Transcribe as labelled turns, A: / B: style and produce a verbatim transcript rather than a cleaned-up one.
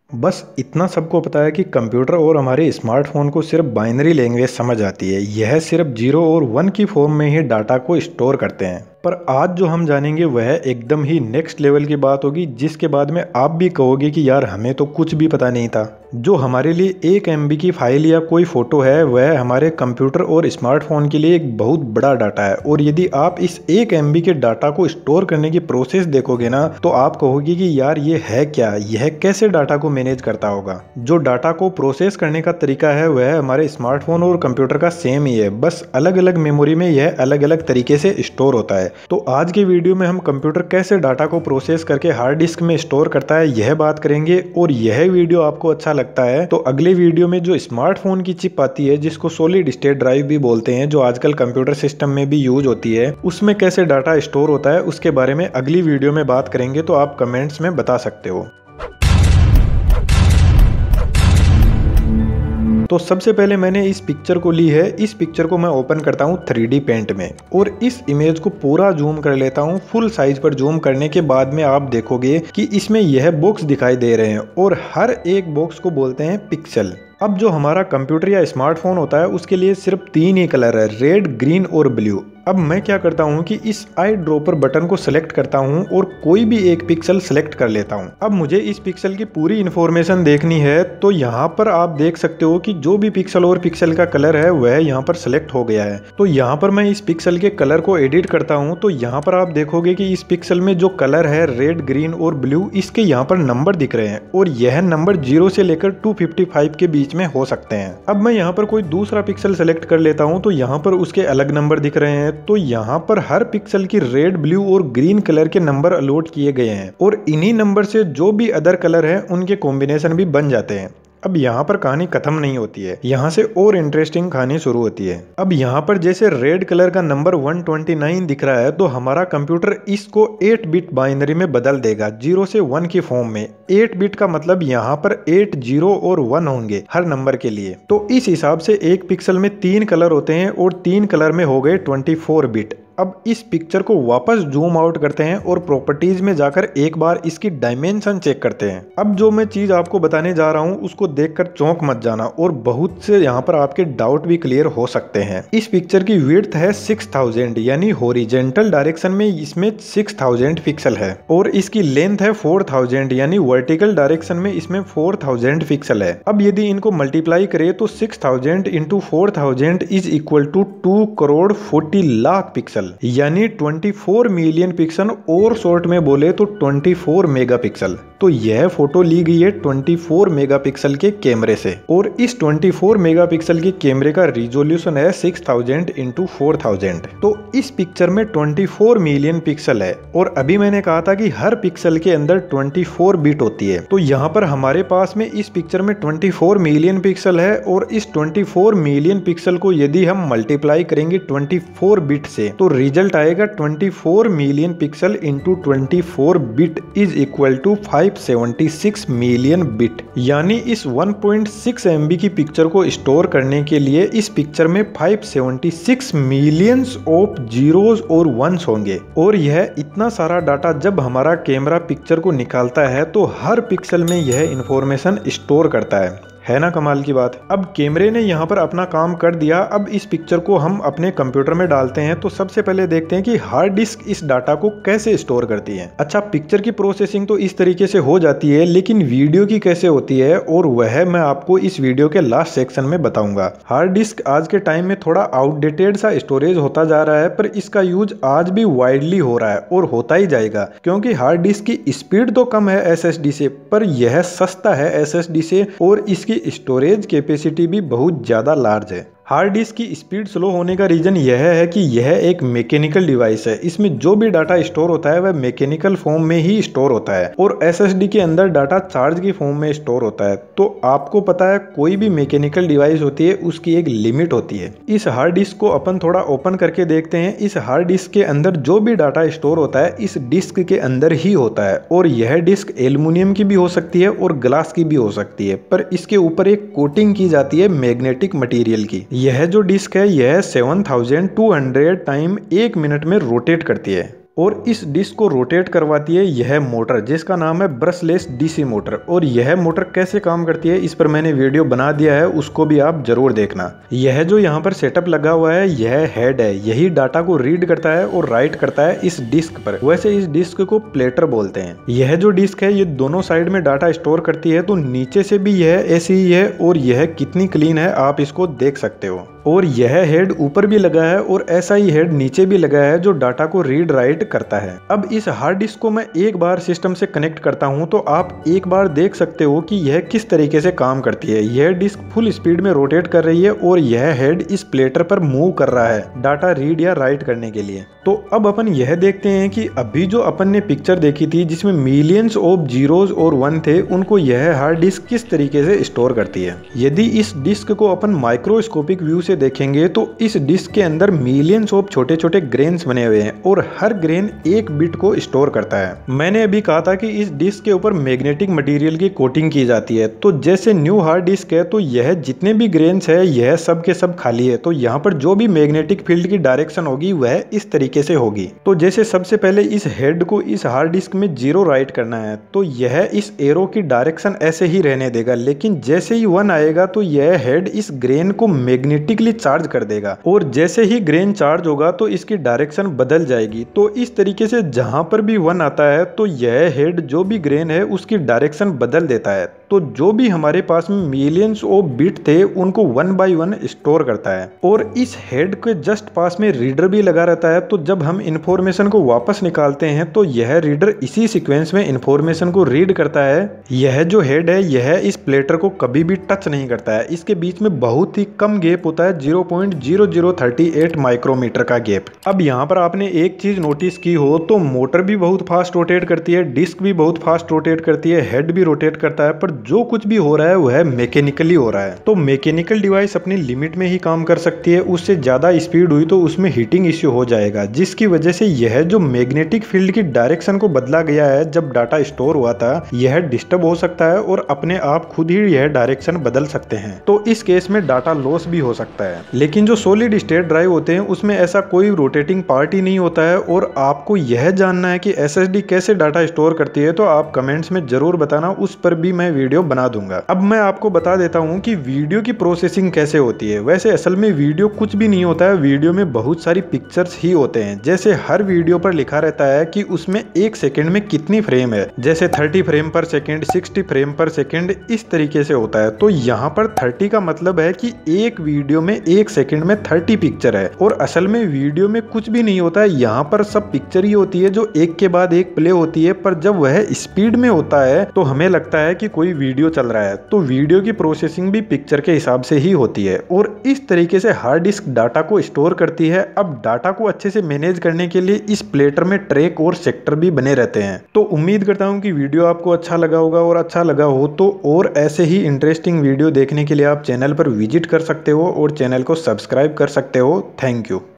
A: बस इतना सबको पता है कि कंप्यूटर और हमारे स्मार्टफोन को सिर्फ बाइनरी लैंग्वेज समझ आती है। यह सिर्फ जीरो और वन की फॉर्म में ही डाटा को स्टोर करते हैं। पर आज जो हम जानेंगे वह एकदम ही नेक्स्ट लेवल की बात होगी, जिसके बाद में आप भी कहोगे कि यार हमें तो कुछ भी पता नहीं था। जो हमारे लिए एक एम बी की फाइल या कोई फोटो है वह हमारे कंप्यूटर और स्मार्टफोन के लिए एक बहुत बड़ा डाटा है। और यदि आप इस एक एम बी के डाटा को स्टोर करने की प्रोसेस देखोगे ना, तो आप कहोगे कि यार ये है क्या, यह कैसे डाटा को मैनेज करता होगा। जो डाटा को प्रोसेस करने का तरीका है वह हमारे स्मार्टफोन और कंप्यूटर का सेम ही है, बस अलग अलग मेमोरी में यह अलग अलग तरीके से स्टोर होता है। तो आज के वीडियो में हम कंप्यूटर कैसे डाटा को प्रोसेस करके हार्ड डिस्क में स्टोर करता है यह बात करेंगे। और यह वीडियो आपको अच्छा लगता है तो अगले वीडियो में जो स्मार्टफोन की चिप आती है, जिसको सॉलिड स्टेट ड्राइव भी बोलते हैं, जो आजकल कंप्यूटर सिस्टम में भी यूज होती है, उसमें कैसे डाटा स्टोर होता है उसके बारे में अगली वीडियो में बात करेंगे। तो आप कमेंट्स में बता सकते हो। तो सबसे पहले मैंने इस पिक्चर को ली है। इस पिक्चर को मैं ओपन करता हूँ थ्री डी पेंट में और इस इमेज को पूरा जूम कर लेता हूँ। फुल साइज पर जूम करने के बाद में आप देखोगे कि इसमें यह बॉक्स दिखाई दे रहे हैं और हर एक बॉक्स को बोलते हैं पिक्सल। अब जो हमारा कंप्यूटर या स्मार्टफोन होता है उसके लिए सिर्फ तीन ही कलर है, रेड, ग्रीन और ब्लू। अब मैं क्या करता हूँ कि इस आई ड्रॉपर बटन को सिलेक्ट करता हूँ और कोई भी एक पिक्सल सिलेक्ट कर लेता हूँ। अब मुझे इस पिक्सल की पूरी इन्फॉर्मेशन देखनी है, तो यहाँ पर आप देख सकते हो कि जो भी पिक्सल और पिक्सल का कलर है वह यहाँ पर सिलेक्ट हो गया है। तो यहाँ पर मैं इस पिक्सल के कलर को एडिट करता हूँ। तो यहाँ पर आप देखोगे कि इस पिक्सल में जो कलर है रेड, ग्रीन और ब्लू, इसके यहाँ पर नंबर दिख रहे हैं और यह नंबर जीरो से लेकर टू फिफ्टी फाइव के बीच में हो सकते हैं। अब मैं यहाँ पर कोई दूसरा पिक्सल सेलेक्ट कर लेता हूँ तो यहाँ पर उसके अलग नंबर दिख रहे हैं। तो यहाँ पर हर पिक्सल की रेड, ब्लू और ग्रीन कलर के नंबर अलॉट किए गए हैं और इन्हीं नंबर से जो भी अदर कलर है उनके कॉम्बिनेशन भी बन जाते हैं। अब यहाँ पर कहानी खत्म नहीं होती है, यहाँ से और इंटरेस्टिंग कहानी शुरू होती है। अब यहाँ पर जैसे रेड कलर का नंबर वन ट्वेंटी नाइन दिख रहा है, तो हमारा कंप्यूटर इसको एट बिट बाइनरी में बदल देगा, जीरो से वन की फॉर्म में। एट बिट का मतलब यहाँ पर एट, जीरो और वन होंगे हर नंबर के लिए। तो इस हिसाब से एक पिक्सल में तीन कलर होते हैं और तीन कलर में हो गए ट्वेंटी फोर बिट। अब इस पिक्चर को वापस जूम आउट करते हैं और प्रॉपर्टीज में जाकर एक बार इसकी डायमेंशन चेक करते हैं। अब जो मैं चीज आपको बताने जा रहा हूं उसको देखकर चौंक मत जाना और बहुत से यहाँ पर आपके डाउट भी क्लियर हो सकते हैं। इस पिक्चर की विड्थ है सिक्स थाउजेंड, यानी हॉरिजॉन्टल डायरेक्शन में इसमें सिक्स थाउजेंड पिक्सल है और इसकी लेंथ है फोर थाउजेंड, यानी वर्टिकल डायरेक्शन में इसमें फोर थाउजेंड पिक्सल है। अब यदि इनको मल्टीप्लाई करें तो six thousand into four thousand is equal to two crore forty lakh pixel, यानी ट्वेंटी फोर मिलियन पिक्सल और शॉर्ट में बोले तो ट्वेंटी फोर मेगापिक्सल। तो यह फोटो ली गई है ट्वेंटी फोर मेगापिक्सल के कैमरे से और इस ट्वेंटी फोर मेगापिक्सल के कैमरे का रिजोल्यूशन है six thousand into four thousand. तो इस पिक्चर में ट्वेंटी फोर मिलियन पिक्सल है और अभी मैंने कहा था कि हर पिक्सल के अंदर ट्वेंटी फोर बिट होती है। तो यहाँ पर हमारे पास में इस पिक्चर में ट्वेंटी फोर मिलियन पिक्सल है और इस ट्वेंटी फोर मिलियन पिक्सल को यदि हम मल्टीप्लाई करेंगे ट्वेंटी फोर बिट से तो रिजल्ट आएगा twenty four million pixel into twenty four bit is equal to five seventy six million bit. यानी इस one point six M B की पिक्चर को स्टोर करने के लिए इस पिक्चर में five seventy six millions of zeros और वंस होंगे। और यह इतना सारा डाटा जब हमारा कैमरा पिक्चर को निकालता है तो हर पिक्सल में यह इंफॉर्मेशन स्टोर करता है है ना कमाल की बात। अब कैमरे ने यहाँ पर अपना काम कर दिया। अब इस पिक्चर को हम अपने कंप्यूटर में डालते हैं। तो सबसे पहले देखते हैं कि हार्ड डिस्क इस डाटा को कैसे स्टोर करती है। अच्छा, पिक्चर की प्रोसेसिंग तो इस तरीके से हो जाती है, लेकिन वीडियो की कैसे होती है और वह मैं आपको इस वीडियो के लास्ट सेक्शन में बताऊंगा। हार्ड डिस्क आज के टाइम में थोड़ा आउटडेटेड सा स्टोरेज होता जा रहा है, पर इसका यूज आज भी वाइडली हो रहा है और होता ही जाएगा, क्योंकि हार्ड डिस्क की स्पीड तो कम है एस एस डी से, पर यह सस्ता है एस एस डी से और इसकी स्टोरेज कैपेसिटी भी बहुत ज्यादा लार्ज है। हार्ड डिस्क की स्पीड स्लो होने का रीजन यह है कि यह एक मैकेनिकल डिवाइस है। इसमें जो भी डाटा स्टोर होता है वह मैकेनिकल फॉर्म में ही स्टोर होता है और एसएसडी के अंदर डाटा चार्ज की फॉर्म में स्टोर होता है। तो आपको पता है कोई भी मैकेनिकल डिवाइस होती है उसकी एक लिमिट होती है। इस हार्ड डिस्क को अपन थोड़ा ओपन करके देखते हैं। इस हार्ड डिस्क के अंदर जो भी डाटा स्टोर होता है इस डिस्क के अंदर ही होता है और यह डिस्क एल्युमिनियम की भी हो सकती है और ग्लास की भी हो सकती है, पर इसके ऊपर एक कोटिंग की जाती है मैग्नेटिक मटेरियल की। यह जो डिस्क है यह seven thousand two hundred time एक मिनट में रोटेट करती है और इस डिस्क को रोटेट करवाती है यह मोटर जिसका नाम है ब्रशलेस डीसी मोटर। और यह मोटर कैसे काम करती है इस पर मैंने वीडियो बना दिया है, उसको भी आप जरूर देखना। यह जो यहाँ पर सेटअप लगा हुआ है यह हेड है, यही डाटा को रीड करता है और राइट करता है इस डिस्क पर। वैसे इस डिस्क को प्लेटर बोलते हैं। यह जो डिस्क है ये दोनों साइड में डाटा स्टोर करती है, तो नीचे से भी यह ऐसी ही है और यह कितनी क्लीन है आप इसको देख सकते हो। और यह हेड ऊपर भी लगा है और ऐसा ही हेड नीचे भी लगा है जो डाटा को रीड राइट करता है। अब इस हार्ड डिस्क को मैं एक बार सिस्टम से कनेक्ट करता हूं तो आप एक बार देख सकते हो कि यह किस तरीके से काम करती है। यह डिस्क फुल स्पीड में रोटेट कर रही है और यह हेड इस प्लेटर पर मूव कर रहा है डाटा रीड या राइट करने के लिए। तो अब अपन यह देखते हैं कि अभी जो अपन ने पिक्चर देखी थी जिसमें मिलियंस ऑफ जीरोज और वन थे, उनको यह हार्ड डिस्क किस तरीके से स्टोर करती है। यदि इस डिस्क को अपन माइक्रोस्कोपिक व्यू से देखेंगे तो इस डिस्क के अंदर मिलियंस ऑफ छोटे छोटे ग्रेन्स बने हुए हैं और हर ग्रेन एक बिट को स्टोर करता है। मैंने अभी कहा था कि इस डिस्क के ऊपर मैग्नेटिक मटेरियल की कोटिंग की जाती है, तो जैसे न्यू हार्ड डिस्क है तो यह जितने भी ग्रेन्स है यह सब के सब खाली है, तो यहाँ पर जो भी मैग्नेटिक फील्ड की डायरेक्शन होगी वह इस तरीके से होगी। तो जैसे सबसे पहले इस हेड को इस हार्ड डिस्क में जीरो राइट करना है तो यह इस एरो की डायरेक्शन ऐसे ही रहने देगा, लेकिन जैसे ही वन आएगा तो यह हेड इस ग्रेन को मैग्नेटिकली चार्ज कर देगा और जैसे ही ग्रेन चार्ज होगा तो इसकी डायरेक्शन बदल जाएगी। तो इस तरीके से जहां पर भी वन आता है तो यह हेड जो भी ग्रेन है उसकी डायरेक्शन बदल देता है। तो जो भी हमारे पास में मिलियंस ऑफ बिट थे उनको वन बाय वन स्टोर करता है। और इस हेड के जस्ट पास में रीडर भी लगा रहता है, तो जब हम इंफॉर्मेशन को वापस निकालते हैं तो यह रीडर इसी सीक्वेंस में इंफॉर्मेशन को रीड करता है। यह जो हेड है यह इस प्लेटर को कभी भी टच नहीं करता है, इसके बीच में बहुत ही कम गैप होता है, zero point zero zero three eight micrometre का गैप। अब यहाँ पर आपने एक चीज नोटिस की हो तो मोटर भी बहुत फास्ट रोटेट करती है, डिस्क भी बहुत फास्ट रोटेट करती है, हेड भी रोटेट करता है, पर जो कुछ भी हो रहा है वह मैकेनिकली हो रहा है। तो मैकेनिकल डिवाइस अपनी लिमिट में ही काम कर सकती है, उससे ज्यादा स्पीड हुई तो उसमें हीटिंग इश्यू हो जाएगा, जिसकी वजह से यह जो मैग्नेटिक फील्ड की डायरेक्शन को बदला गया है जब डाटा स्टोर हुआ था यह डिस्टर्ब हो सकता है और अपने आप खुद ही यह डायरेक्शन बदल सकते हैं। तो इस केस में डाटा लॉस भी हो सकता है। लेकिन जो सॉलिड स्टेट ड्राइव होते हैं उसमें ऐसा कोई रोटेटिंग पार्ट ही नहीं होता है। और आपको यह जानना है कि एसएसडी कैसे डाटा स्टोर करती है तो आप कमेंट्स में जरूर बताना, उस पर भी मैं वीडियो बना दूंगा। अब मैं आपको बता देता हूं कि वीडियो की प्रोसेसिंग कैसे होती है। वैसे असल में वीडियो कुछ भी नहीं होता है, वीडियो में बहुत सारी पिक्चर्स ही होते हैं। जैसे हर वीडियो पर लिखा रहता है कि उसमें एक सेकंड में कितनी फ्रेम है, जैसे thirty frame per second, sixty frame per second, इस तरीके से होता है। तो यहाँ पर थर्टी का मतलब है कि एक वीडियो में एक सेकंड में थर्टी पिक्चर है, और असल में वीडियो में कुछ भी नहीं होता है, यहाँ पर सब पिक्चर ही होती है जो एक के बाद एक प्ले होती है। पर जब वह स्पीड में होता है तो हमें लगता है कि कोई वीडियो चल रहा है। तो वीडियो की प्रोसेसिंग भी पिक्चर के हिसाब से ही होती है और इस तरीके से हार्ड डिस्क डाटा को स्टोर करती है। अब डाटा को अच्छे से मैनेज करने के लिए इस प्लेटर में ट्रैक और सेक्टर भी बने रहते हैं। तो उम्मीद करता हूँ कि वीडियो आपको अच्छा लगा होगा, और अच्छा लगा हो तो और ऐसे ही इंटरेस्टिंग वीडियो देखने के लिए आप चैनल पर विजिट कर सकते हो और चैनल को सब्सक्राइब कर सकते हो। Thank you.